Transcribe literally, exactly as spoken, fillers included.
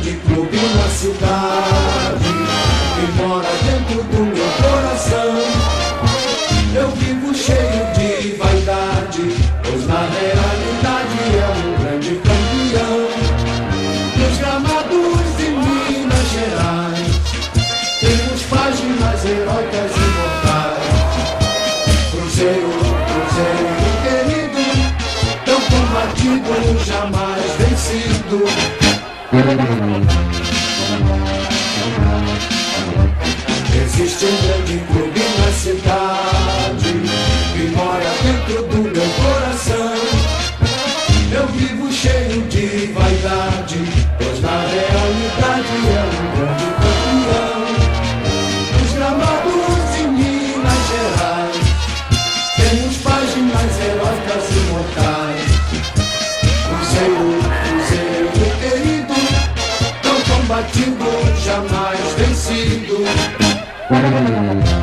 grande clube na cidade que mora dentro do meu coração. Eu vivo cheio de vaidade, pois na realidade é um grande campeão. Nos gramados de Minas Gerais temos páginas heróicas e imortais. Cruzeiro, Cruzeiro querido, tão combatido, jamais vencido. Existe um grande clube na cidade que mora dentro do meu coração. Eu vivo cheio de vaidade, pois na realidade é um grande campeão. Nos gramados de Minas Gerais temos páginas heróicas e imortais. Cruzeiro, Cruzeiro querido, tão combatido, jamais vencido.